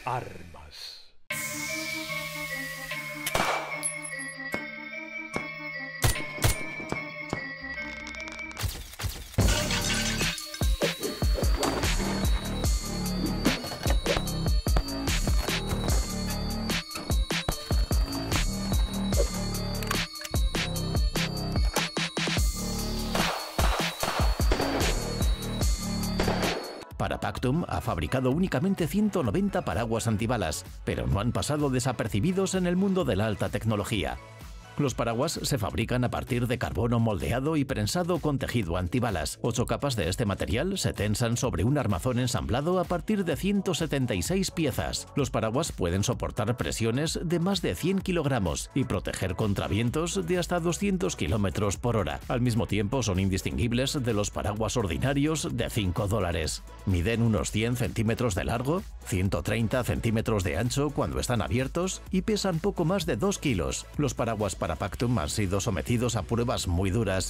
Armas. Parapactum ha fabricado únicamente 190 paraguas antibalas, pero no han pasado desapercibidos en el mundo de la alta tecnología. Los paraguas se fabrican a partir de carbono moldeado y prensado con tejido antibalas. 8 capas de este material se tensan sobre un armazón ensamblado a partir de 176 piezas. Los paraguas pueden soportar presiones de más de 100 kilogramos y proteger contra vientos de hasta 200 kilómetros por hora. Al mismo tiempo son indistinguibles de los paraguas ordinarios de $5. Miden unos 100 centímetros de largo, 130 centímetros de ancho cuando están abiertos y pesan poco más de 2 kilos. Los paraguas Parapactum han sido sometidos a pruebas muy duras.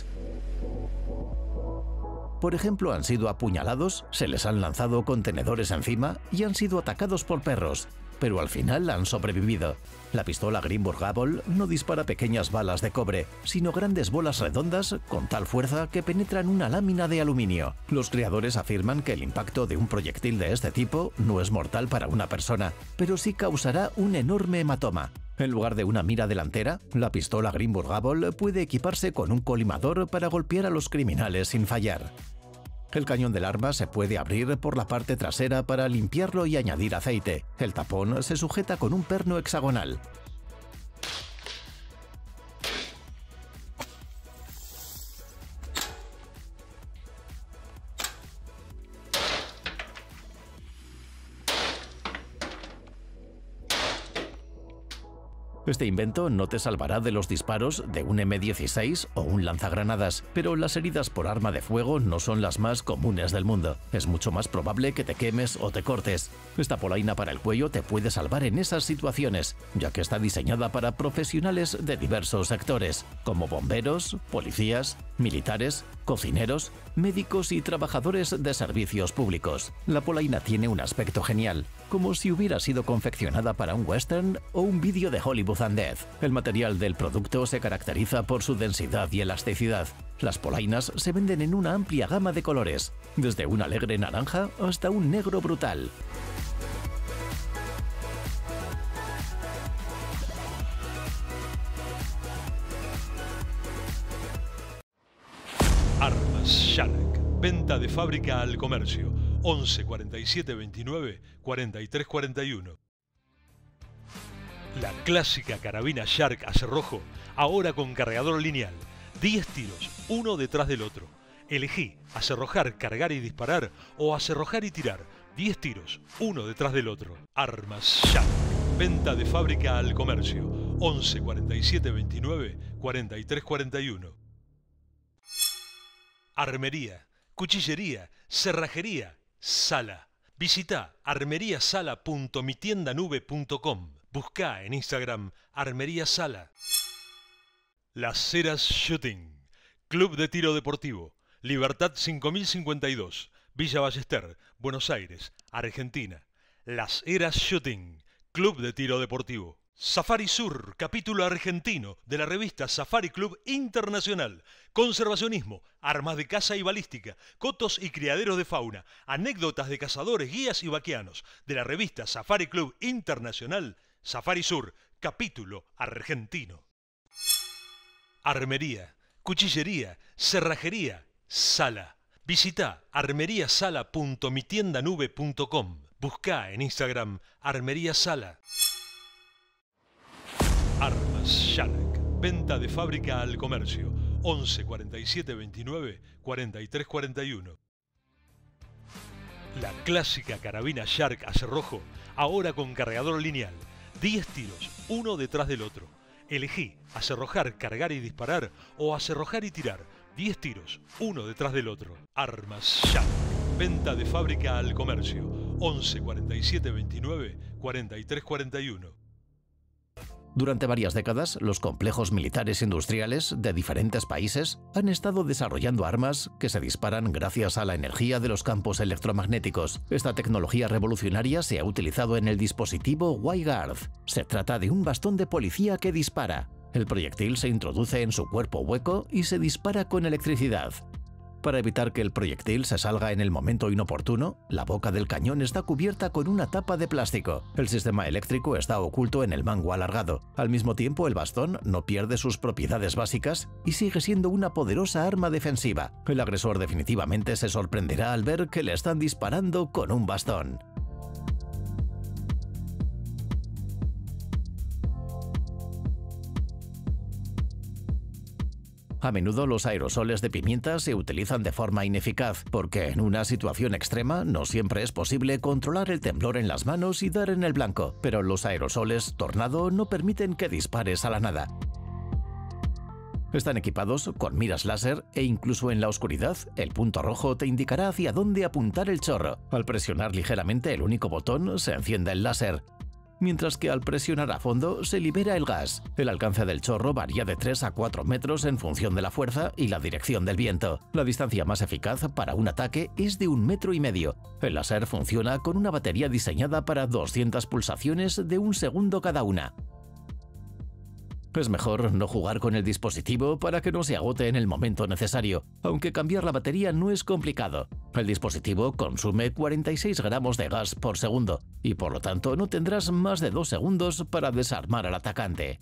Por ejemplo, han sido apuñalados, se les han lanzado contenedores encima y han sido atacados por perros, pero al final han sobrevivido. La pistola Greenburg Gable no dispara pequeñas balas de cobre, sino grandes bolas redondas con tal fuerza que penetran una lámina de aluminio. Los creadores afirman que el impacto de un proyectil de este tipo no es mortal para una persona, pero sí causará un enorme hematoma. En lugar de una mira delantera, la pistola Greenburg Gable puede equiparse con un colimador para golpear a los criminales sin fallar. El cañón del arma se puede abrir por la parte trasera para limpiarlo y añadir aceite. El tapón se sujeta con un perno hexagonal. Este invento no te salvará de los disparos de un M16 o un lanzagranadas, pero las heridas por arma de fuego no son las más comunes del mundo. Es mucho más probable que te quemes o te cortes. Esta polaina para el cuello te puede salvar en esas situaciones, ya que está diseñada para profesionales de diversos sectores, como bomberos, policías, militares, cocineros, médicos y trabajadores de servicios públicos. La polaina tiene un aspecto genial, como si hubiera sido confeccionada para un western o un vídeo de Hollywood and Death. El material del producto se caracteriza por su densidad y elasticidad. Las polainas se venden en una amplia gama de colores, desde un alegre naranja hasta un negro brutal. Armas Shanak. Venta de fábrica al comercio. 11 47 29 43 41. La clásica carabina Shark a cerrojo, ahora con cargador lineal. 10 tiros, uno detrás del otro. Elegí acerrojar, cargar y disparar o acerrojar y tirar. 10 tiros, uno detrás del otro. Armas Shark. Venta de fábrica al comercio. 11 47 29 43 41. Armería, cuchillería, cerrajería, sala. Visita armeriasala.mitiendanube.com. Busca en Instagram Armería Sala. Las Heras Shooting. Club de tiro deportivo. Libertad 5052. Villa Ballester, Buenos Aires, Argentina. Las Heras Shooting. Club de tiro deportivo. Safari Sur, capítulo argentino de la revista Safari Club Internacional. Conservacionismo, armas de caza y balística, cotos y criaderos de fauna, anécdotas de cazadores, guías y vaqueanos. De la revista Safari Club Internacional, Safari Sur, capítulo argentino. Armería, cuchillería, cerrajería, sala. Visita armeriasala.mitiendanube.com. Busca en Instagram Armería Sala. Armas Shanak. Venta de fábrica al comercio. 11 47 29 43 41. La clásica carabina Shark a cerrojo, ahora con cargador lineal. 10 tiros, uno detrás del otro. Elegí acerrojar, cargar y disparar o acerrojar y tirar. 10 tiros, uno detrás del otro. Armas Shanak. Venta de fábrica al comercio. 11 47 29 43 41. Durante varias décadas, los complejos militares industriales de diferentes países han estado desarrollando armas que se disparan gracias a la energía de los campos electromagnéticos. Esta tecnología revolucionaria se ha utilizado en el dispositivo Y-Guard. Se trata de un bastón de policía que dispara. El proyectil se introduce en su cuerpo hueco y se dispara con electricidad. Para evitar que el proyectil se salga en el momento inoportuno, la boca del cañón está cubierta con una tapa de plástico. El sistema eléctrico está oculto en el mango alargado. Al mismo tiempo, el bastón no pierde sus propiedades básicas y sigue siendo una poderosa arma defensiva. El agresor definitivamente se sorprenderá al ver que le están disparando con un bastón. A menudo los aerosoles de pimienta se utilizan de forma ineficaz, porque en una situación extrema no siempre es posible controlar el temblor en las manos y dar en el blanco, pero los aerosoles Tornado no permiten que dispares a la nada. Están equipados con miras láser e incluso en la oscuridad, el punto rojo te indicará hacia dónde apuntar el chorro. Al presionar ligeramente el único botón, se enciende el láser, mientras que al presionar a fondo se libera el gas. El alcance del chorro varía de 3 a 4 metros en función de la fuerza y la dirección del viento. La distancia más eficaz para un ataque es de 1,5 metros. El láser funciona con una batería diseñada para 200 pulsaciones de 1 segundo cada una. Es mejor no jugar con el dispositivo para que no se agote en el momento necesario, aunque cambiar la batería no es complicado. El dispositivo consume 46 gramos de gas por segundo y por lo tanto no tendrás más de 2 segundos para desarmar al atacante.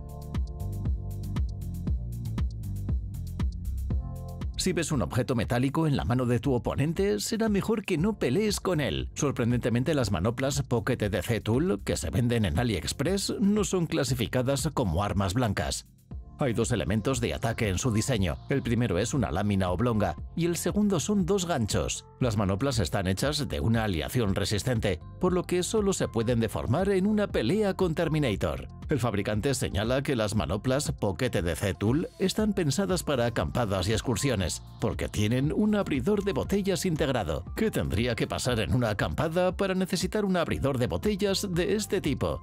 Si ves un objeto metálico en la mano de tu oponente, será mejor que no pelees con él. Sorprendentemente, las manoplas Pocket EDC Tool que se venden en AliExpress no son clasificadas como armas blancas. Hay dos elementos de ataque en su diseño. El primero es una lámina oblonga y el segundo son dos ganchos. Las manoplas están hechas de una aleación resistente, por lo que solo se pueden deformar en una pelea con Terminator. El fabricante señala que las manoplas Pocket EDC Tool están pensadas para acampadas y excursiones, porque tienen un abridor de botellas integrado. ¿Qué tendría que pasar en una acampada para necesitar un abridor de botellas de este tipo?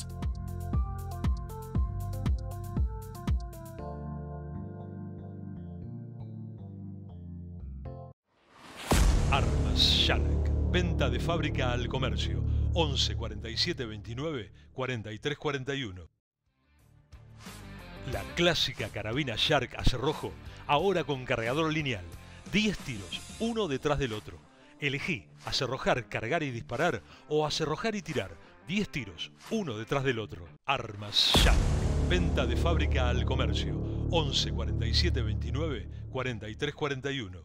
Armas Shark. Venta de fábrica al comercio. 11 47 29 43 41. La clásica carabina Shark a cerrojo, ahora con cargador lineal. 10 tiros, uno detrás del otro. Elegí acerrojar, cargar y disparar o acerrojar y tirar. 10 tiros, uno detrás del otro. Armas Shark. Venta de fábrica al comercio. 11 47 29 43 41.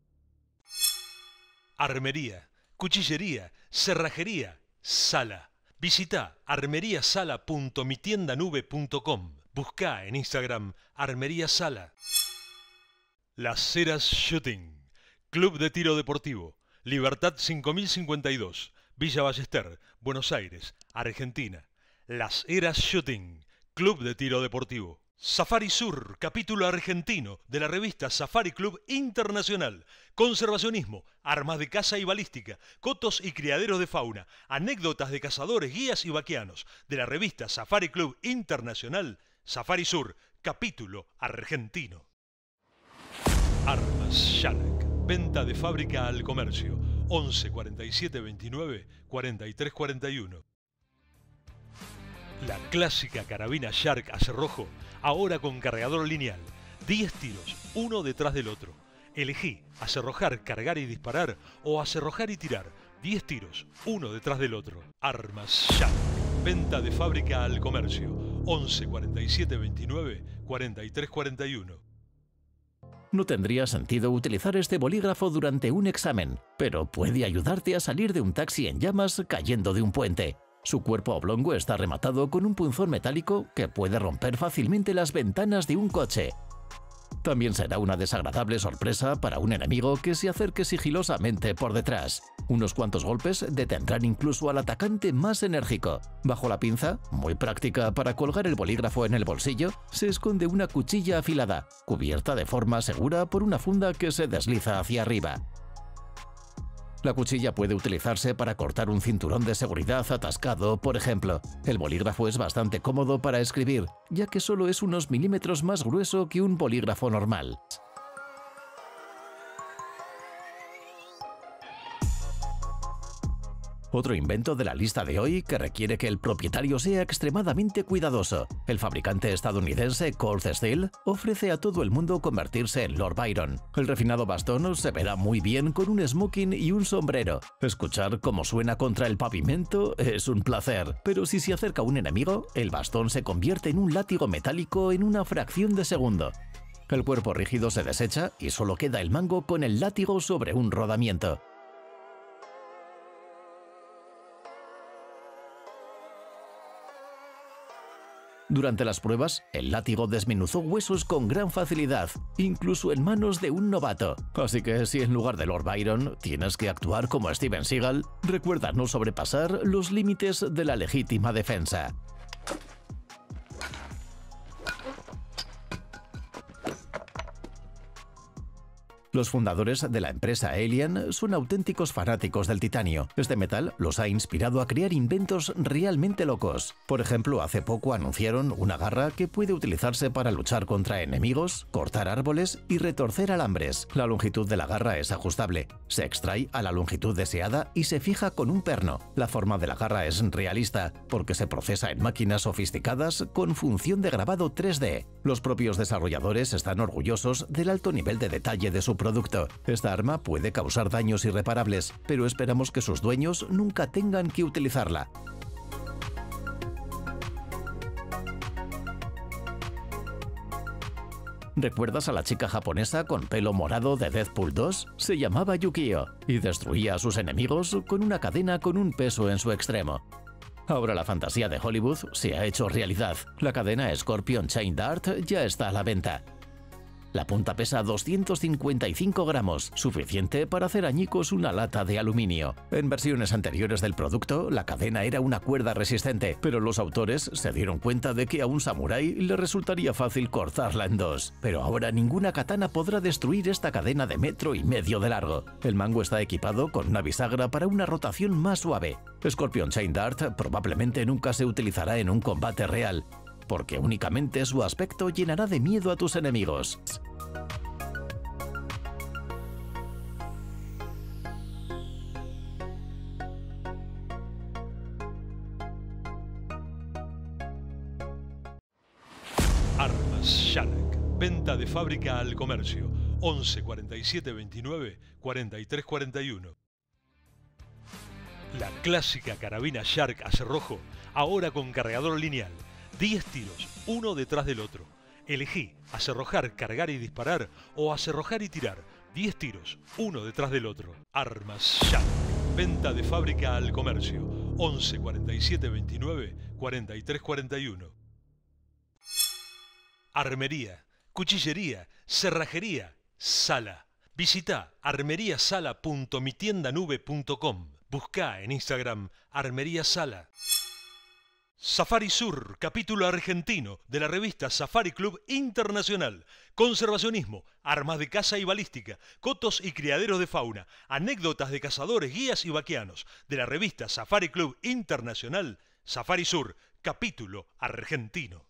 Armería, cuchillería, cerrajería, sala. Visita armeriasala.mitiendanube.com. Busca en Instagram Armería Sala. Las Heras Shooting. Club de Tiro Deportivo. Libertad 5052. Villa Ballester, Buenos Aires, Argentina. Las Heras Shooting. Club de Tiro Deportivo. Safari Sur, capítulo argentino de la revista Safari Club Internacional. Conservacionismo, armas de caza y balística, cotos y criaderos de fauna, anécdotas de cazadores, guías y vaqueanos. De la revista Safari Club Internacional, Safari Sur, capítulo argentino. Armas Shark. Venta de fábrica al comercio. 11 47 29 43 41. La clásica carabina Shark a cerrojo, ahora con cargador lineal. 10 tiros, uno detrás del otro. Elegí acerrojar, cargar y disparar o acerrojar y tirar. 10 tiros, uno detrás del otro. Armas Shark. Venta de fábrica al comercio. 11 47 29 43 41. No tendría sentido utilizar este bolígrafo durante un examen, pero puede ayudarte a salir de un taxi en llamas cayendo de un puente. Su cuerpo oblongo está rematado con un punzón metálico que puede romper fácilmente las ventanas de un coche. También será una desagradable sorpresa para un enemigo que se acerque sigilosamente por detrás. Unos cuantos golpes detendrán incluso al atacante más enérgico. Bajo la pinza, muy práctica para colgar el bolígrafo en el bolsillo, se esconde una cuchilla afilada, cubierta de forma segura por una funda que se desliza hacia arriba. La cuchilla puede utilizarse para cortar un cinturón de seguridad atascado, por ejemplo. El bolígrafo es bastante cómodo para escribir, ya que solo es unos milímetros más grueso que un bolígrafo normal. Otro invento de la lista de hoy que requiere que el propietario sea extremadamente cuidadoso. El fabricante estadounidense Cold Steel ofrece a todo el mundo convertirse en Lord Byron. El refinado bastón se verá muy bien con un smoking y un sombrero. Escuchar cómo suena contra el pavimento es un placer, pero si se acerca un enemigo, el bastón se convierte en un látigo metálico en una fracción de segundo. El cuerpo rígido se desecha y solo queda el mango con el látigo sobre un rodamiento. Durante las pruebas, el látigo desmenuzó huesos con gran facilidad, incluso en manos de un novato. Así que si en lugar de Lord Byron tienes que actuar como Steven Seagal, recuerda no sobrepasar los límites de la legítima defensa. Los fundadores de la empresa Alien son auténticos fanáticos del titanio. Este metal los ha inspirado a crear inventos realmente locos. Por ejemplo, hace poco anunciaron una garra que puede utilizarse para luchar contra enemigos, cortar árboles y retorcer alambres. La longitud de la garra es ajustable. Se extrae a la longitud deseada y se fija con un perno. La forma de la garra es realista, porque se procesa en máquinas sofisticadas con función de grabado 3D. Los propios desarrolladores están orgullosos del alto nivel de detalle de su producto. Esta arma puede causar daños irreparables, pero esperamos que sus dueños nunca tengan que utilizarla. ¿Recuerdas a la chica japonesa con pelo morado de Deadpool 2? Se llamaba Yukio y destruía a sus enemigos con una cadena con un peso en su extremo. Ahora la fantasía de Hollywood se ha hecho realidad. La cadena Scorpion Chain Dart ya está a la venta. La punta pesa 255 gramos, suficiente para hacer añicos una lata de aluminio. En versiones anteriores del producto, la cadena era una cuerda resistente, pero los autores se dieron cuenta de que a un samurái le resultaría fácil cortarla en dos. Pero ahora ninguna katana podrá destruir esta cadena de 1,5 metros de largo. El mango está equipado con una bisagra para una rotación más suave. Scorpion Chain Dart probablemente nunca se utilizará en un combate real, porque únicamente su aspecto llenará de miedo a tus enemigos. Armas Shanak. Venta de fábrica al comercio. 11 47 29 43 41. La clásica carabina Shark a cerrojo, ahora con cargador lineal. 10 tiros, uno detrás del otro. Elegí acerrojar, cargar y disparar o acerrojar y tirar. 10 tiros, uno detrás del otro. Armas Shack. Venta de fábrica al comercio. 11 47 29 43 41. Armería, cuchillería, cerrajería, sala. Visita armeriasala.mitiendanube.com. Busca en Instagram Armería Sala. Safari Sur, capítulo argentino de la revista Safari Club Internacional. Conservacionismo, armas de caza y balística, cotos y criaderos de fauna, anécdotas de cazadores, guías y vaqueanos. De la revista Safari Club Internacional, Safari Sur, capítulo argentino.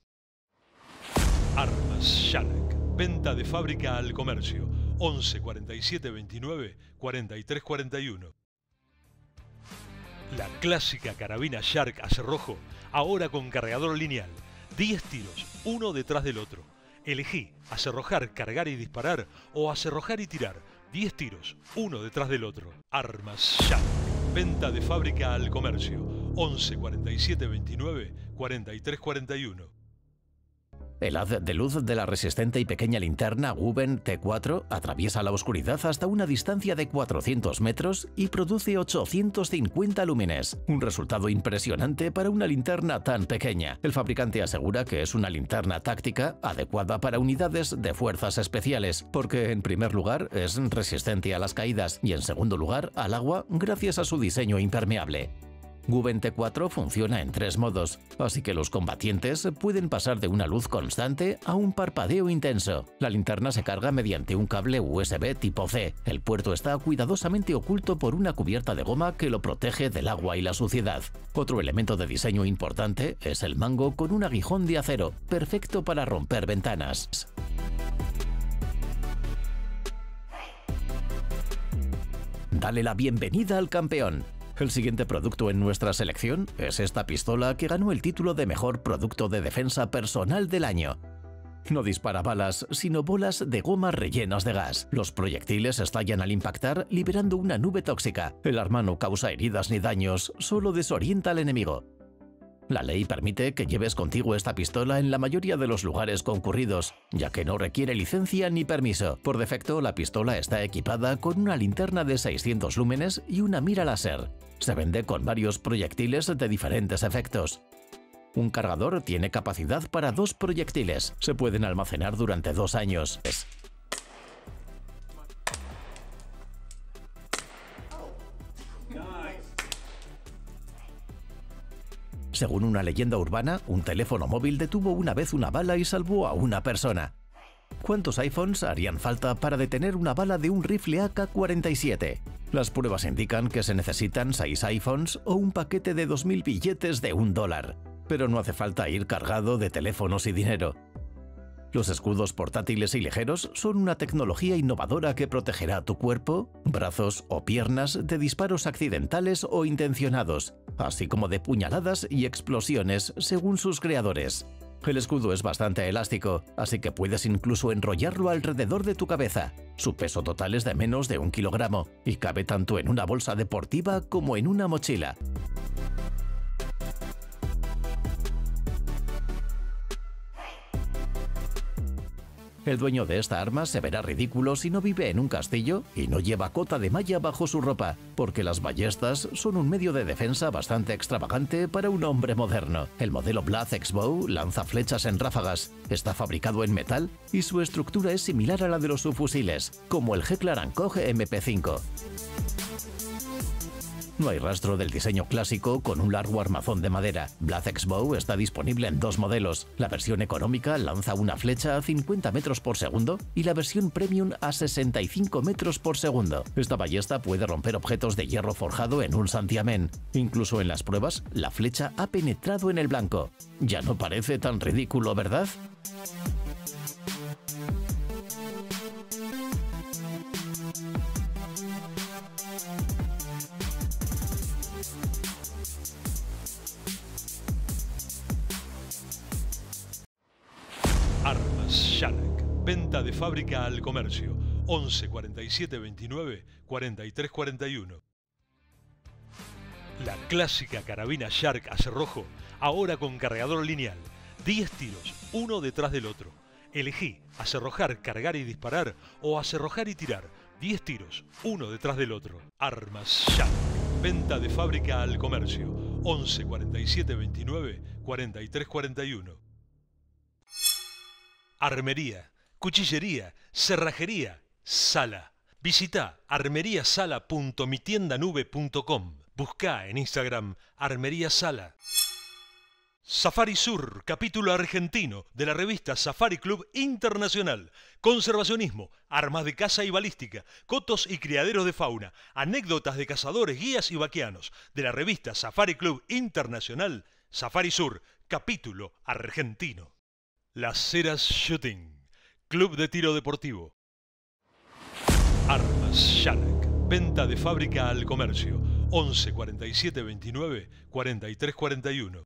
Armas Shanak. Venta de fábrica al comercio. 11 47 29 43 41. La clásica carabina Shark a cerrojo, ahora con cargador lineal. 10 tiros, uno detrás del otro. Elegí acerrojar, cargar y disparar o acerrojar y tirar. 10 tiros, uno detrás del otro. Armas Shark. Venta de fábrica al comercio. 11 47 29 43 41. El haz de luz de la resistente y pequeña linterna Guben T4 atraviesa la oscuridad hasta una distancia de 400 metros y produce 850 lúmenes, un resultado impresionante para una linterna tan pequeña. El fabricante asegura que es una linterna táctica adecuada para unidades de fuerzas especiales, porque en primer lugar es resistente a las caídas y en segundo lugar al agua gracias a su diseño impermeable. Guben T4 funciona en 3 modos, así que los combatientes pueden pasar de una luz constante a un parpadeo intenso. La linterna se carga mediante un cable USB tipo C. El puerto está cuidadosamente oculto por una cubierta de goma que lo protege del agua y la suciedad. Otro elemento de diseño importante es el mango con un aguijón de acero, perfecto para romper ventanas. Dale la bienvenida al campeón. El siguiente producto en nuestra selección es esta pistola que ganó el título de mejor producto de defensa personal del año. No dispara balas, sino bolas de goma rellenas de gas. Los proyectiles estallan al impactar, liberando una nube tóxica. El arma no causa heridas ni daños, solo desorienta al enemigo. La ley permite que lleves contigo esta pistola en la mayoría de los lugares concurridos, ya que no requiere licencia ni permiso. Por defecto, la pistola está equipada con una linterna de 600 lúmenes y una mira láser. Se vende con varios proyectiles de diferentes efectos. Un cargador tiene capacidad para 2 proyectiles. Se pueden almacenar durante 2 años. Según una leyenda urbana, un teléfono móvil detuvo una vez una bala y salvó a una persona. ¿Cuántos iPhones harían falta para detener una bala de un rifle AK-47? Las pruebas indican que se necesitan 6 iPhones o un paquete de 2000 billetes de $1. Pero no hace falta ir cargado de teléfonos y dinero. Los escudos portátiles y ligeros son una tecnología innovadora que protegerá tu cuerpo, brazos o piernas de disparos accidentales o intencionados, así como de puñaladas y explosiones según sus creadores. El escudo es bastante elástico, así que puedes incluso enrollarlo alrededor de tu cabeza. Su peso total es de menos de 1 kilogramo y cabe tanto en una bolsa deportiva como en una mochila. El dueño de esta arma se verá ridículo si no vive en un castillo y no lleva cota de malla bajo su ropa, porque las ballestas son un medio de defensa bastante extravagante para un hombre moderno. El modelo Blaz X-Bow lanza flechas en ráfagas, está fabricado en metal y su estructura es similar a la de los subfusiles, como el Heckler & Koch MP5. No hay rastro del diseño clásico con un largo armazón de madera. Blaz X-Bow está disponible en 2 modelos. La versión económica lanza una flecha a 50 metros por segundo y la versión premium a 65 metros por segundo. Esta ballesta puede romper objetos de hierro forjado en un santiamén. Incluso en las pruebas, la flecha ha penetrado en el blanco. Ya no parece tan ridículo, ¿verdad? Armas Shanak. Venta de fábrica al comercio. 11 47 29 43 41. La clásica carabina Shark a cerrojo, ahora con cargador lineal. 10 tiros, uno detrás del otro. Elegí acerrojar, cargar y disparar o acerrojar y tirar. 10 tiros, uno detrás del otro. Armas Shanak. Venta de fábrica al comercio. 11 47 29 43 41. Armería, cuchillería, cerrajería, sala. Visita armeriasala.mitiendanube.com. Busca en Instagram Armería Sala. Safari Sur, capítulo argentino de la revista Safari Club Internacional. Conservacionismo, armas de caza y balística, cotos y criaderos de fauna, anécdotas de cazadores, guías y vaqueanos. De la revista Safari Club Internacional, Safari Sur, capítulo argentino. Las Heras Shooting, club de tiro deportivo. Armas Shanak, venta de fábrica al comercio. 11 47 29 43 41.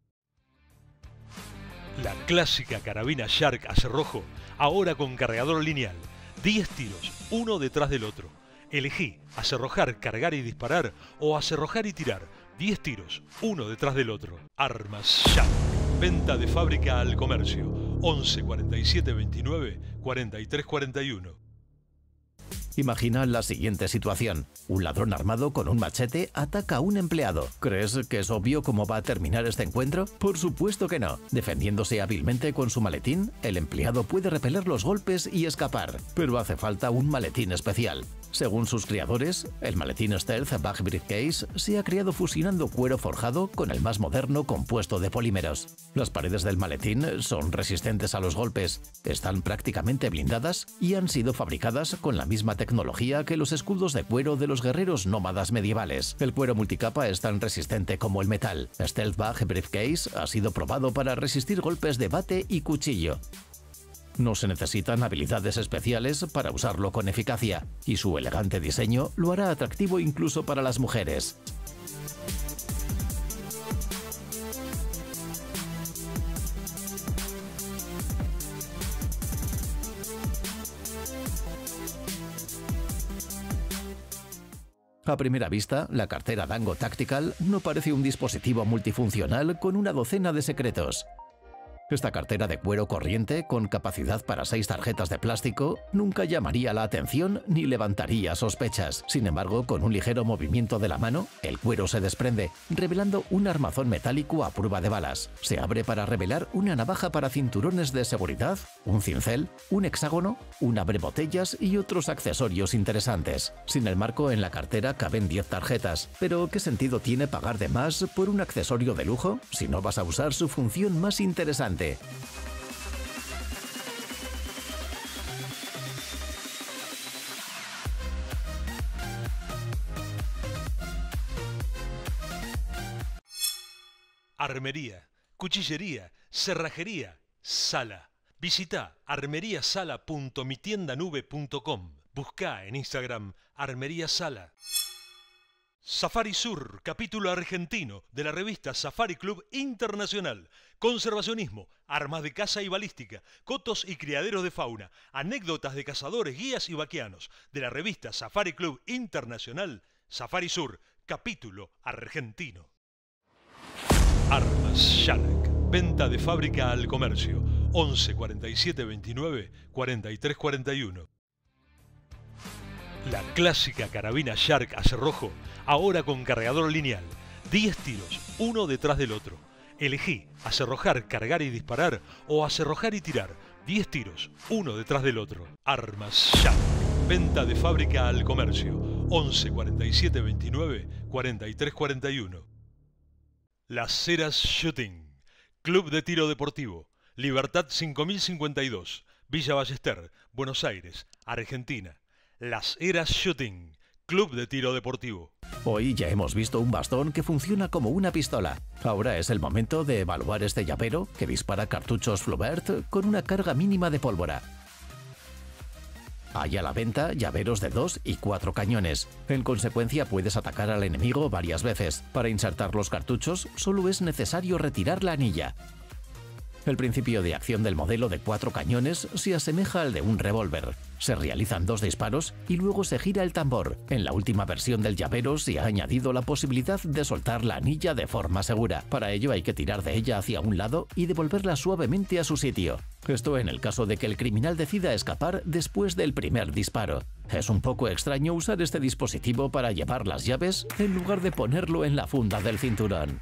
La clásica carabina Shark a cerrojo, ahora con cargador lineal. 10 tiros, uno detrás del otro. Elegí acerrojar, cargar y disparar o acerrojar y tirar. 10 tiros, uno detrás del otro. Armas Shanak, venta de fábrica al comercio. 11 47 29 43 41. Imagina la siguiente situación. Un ladrón armado con un machete ataca a un empleado. ¿Crees que es obvio cómo va a terminar este encuentro? Por supuesto que no. Defendiéndose hábilmente con su maletín, el empleado puede repeler los golpes y escapar. Pero hace falta un maletín especial. Según sus creadores, el maletín Stealth Bag Briefcase se ha creado fusionando cuero forjado con el más moderno compuesto de polímeros. Las paredes del maletín son resistentes a los golpes, están prácticamente blindadas y han sido fabricadas con la misma tecnología que los escudos de cuero de los guerreros nómadas medievales. El cuero multicapa es tan resistente como el metal. Stealth Bag Briefcase ha sido probado para resistir golpes de bate y cuchillo. No se necesitan habilidades especiales para usarlo con eficacia, y su elegante diseño lo hará atractivo incluso para las mujeres. A primera vista, la cartera Dango Tactical no parece un dispositivo multifuncional con una docena de secretos. Esta cartera de cuero corriente, con capacidad para 6 tarjetas de plástico, nunca llamaría la atención ni levantaría sospechas. Sin embargo, con un ligero movimiento de la mano, el cuero se desprende, revelando un armazón metálico a prueba de balas. Se abre para revelar una navaja para cinturones de seguridad, un cincel, un hexágono, un abrebotellas y otros accesorios interesantes. Sin el marco en la cartera caben 10 tarjetas, pero ¿qué sentido tiene pagar de más por un accesorio de lujo si no vas a usar su función más interesante? Armería, cuchillería, cerrajería, sala. Visita armeriasala.mitiendanube.com. Busca en Instagram Armería Sala. Safari Sur, capítulo argentino de la revista Safari Club Internacional. Conservacionismo, armas de caza y balística, cotos y criaderos de fauna, anécdotas de cazadores, guías y vaqueanos. De la revista Safari Club Internacional, Safari Sur, capítulo argentino. Armas Shallack. Venta de fábrica al comercio. 11 47 29 43 41. La clásica carabina Shark a cerrojo, ahora con cargador lineal. 10 tiros, uno detrás del otro. Elegí acerrojar, cargar y disparar o acerrojar y tirar. 10 tiros, uno detrás del otro. Armas Shark. Venta de fábrica al comercio. 11 47 29 43 41. Las Heras Shooting. Club de Tiro Deportivo. Libertad 5052. Villa Ballester, Buenos Aires, Argentina. Las Heras Shooting, Club de Tiro Deportivo. Hoy ya hemos visto un bastón que funciona como una pistola. Ahora es el momento de evaluar este llavero que dispara cartuchos Flaubert con una carga mínima de pólvora. Hay a la venta llaveros de 2 y 4 cañones. En consecuencia, puedes atacar al enemigo varias veces. Para insertar los cartuchos, solo es necesario retirar la anilla. El principio de acción del modelo de 4 cañones se asemeja al de un revólver. Se realizan 2 disparos y luego se gira el tambor. En la última versión del llavero se ha añadido la posibilidad de soltar la anilla de forma segura. Para ello hay que tirar de ella hacia un lado y devolverla suavemente a su sitio. Esto en el caso de que el criminal decida escapar después del primer disparo. Es un poco extraño usar este dispositivo para llevar las llaves en lugar de ponerlo en la funda del cinturón.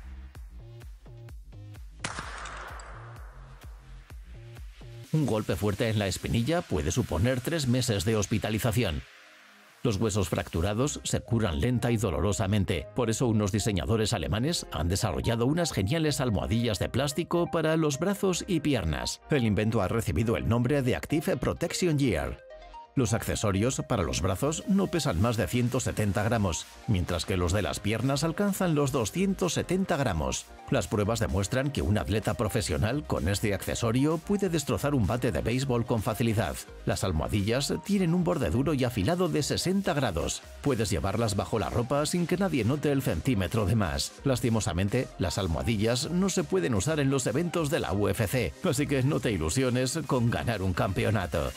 Un golpe fuerte en la espinilla puede suponer 3 meses de hospitalización. Los huesos fracturados se curan lenta y dolorosamente. Por eso unos diseñadores alemanes han desarrollado unas geniales almohadillas de plástico para los brazos y piernas. El invento ha recibido el nombre de Active Protection Gear. Los accesorios para los brazos no pesan más de 170 gramos, mientras que los de las piernas alcanzan los 270 gramos. Las pruebas demuestran que un atleta profesional con este accesorio puede destrozar un bate de béisbol con facilidad. Las almohadillas tienen un borde duro y afilado de 60 grados. Puedes llevarlas bajo la ropa sin que nadie note el centímetro de más. Lastimosamente, las almohadillas no se pueden usar en los eventos de la UFC, así que no te ilusiones con ganar un campeonato.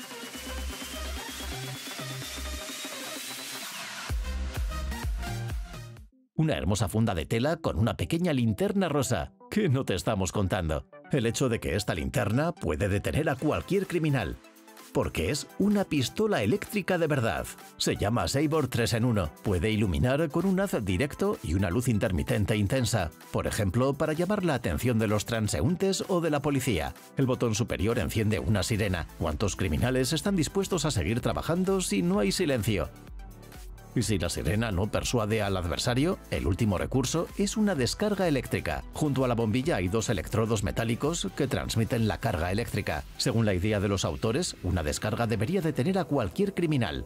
Una hermosa funda de tela con una pequeña linterna rosa. ¿Qué no te estamos contando? El hecho de que esta linterna puede detener a cualquier criminal. Porque es una pistola eléctrica de verdad. Se llama Saber 3 en 1. Puede iluminar con un haz directo y una luz intermitente intensa. Por ejemplo, para llamar la atención de los transeúntes o de la policía. El botón superior enciende una sirena. ¿Cuántos criminales están dispuestos a seguir trabajando si no hay silencio? Y si la sirena no persuade al adversario, el último recurso es una descarga eléctrica. Junto a la bombilla hay 2 electrodos metálicos que transmiten la carga eléctrica. Según la idea de los autores, una descarga debería detener a cualquier criminal.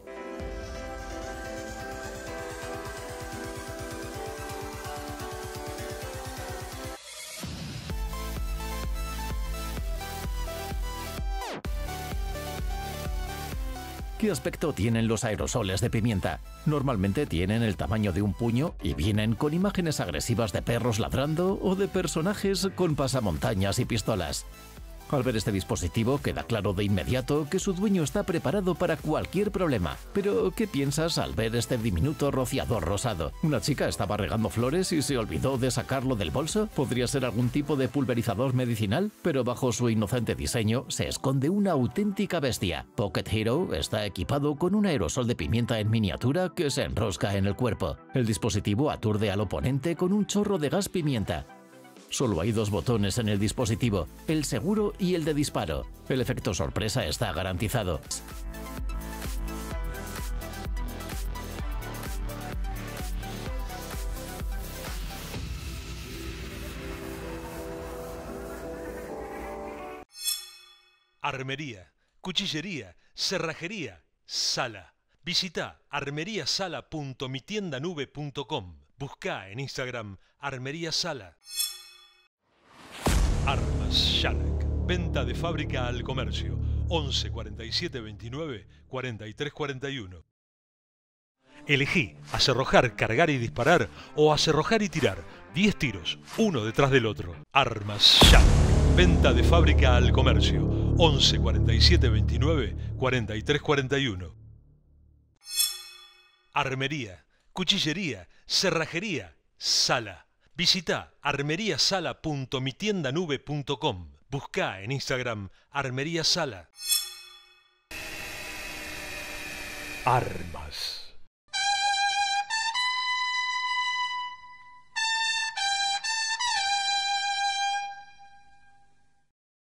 ¿Qué aspecto tienen los aerosoles de pimienta? Normalmente tienen el tamaño de un puño y vienen con imágenes agresivas de perros ladrando o de personajes con pasamontañas y pistolas. Al ver este dispositivo queda claro de inmediato que su dueño está preparado para cualquier problema. Pero, ¿qué piensas al ver este diminuto rociador rosado? ¿Una chica estaba regando flores y se olvidó de sacarlo del bolso? ¿Podría ser algún tipo de pulverizador medicinal? Pero bajo su inocente diseño se esconde una auténtica bestia. Pocket Hero está equipado con un aerosol de pimienta en miniatura que se enrosca en el cuerpo. El dispositivo aturde al oponente con un chorro de gas pimienta. Solo hay 2 botones en el dispositivo, el seguro y el de disparo. El efecto sorpresa está garantizado. Armería, cuchillería, cerrajería, sala. Visita armeriasala.mitiendanube.com. Busca en Instagram Armería Sala. Armas Shanak. Venta de fábrica al comercio. 11 47 29 43 41. Elegí acerrojar, cargar y disparar o acerrojar y tirar. 10 tiros, uno detrás del otro. Armas Shanak. Venta de fábrica al comercio. 11 47 29 43 41. Armería, cuchillería, cerrajería, sala. Visita armeriasala.mitiendanube.com. Busca en Instagram Armería Sala. Armas.